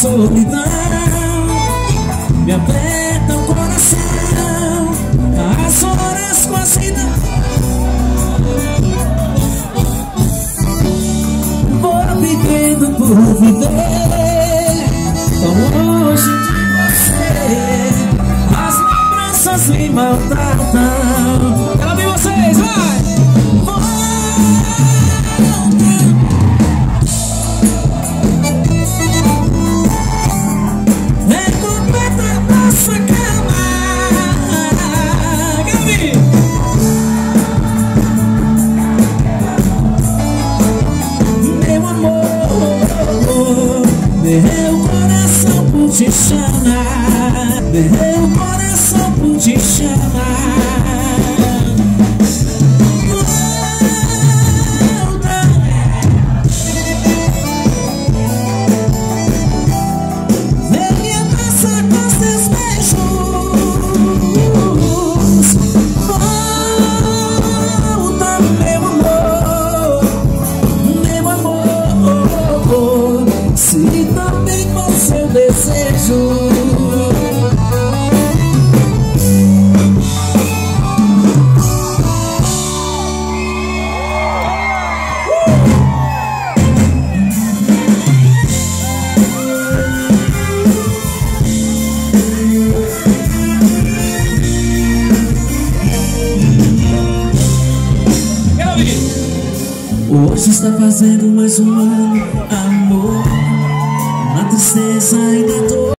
solidão me aperta o coração, as horas quase não. Vou vivendo por viver tão longe de você, as lembranças me maltratam. Quero ouvir vocês, vai! Meu coração por te chamar, meu coração por te chamar. Volta. Vem me abraçar com seus beijos. Volta, meu amor, meu amor. Se também for seu desejo, hoje está fazendo mais um ano, amor. Na tristeza ainda tô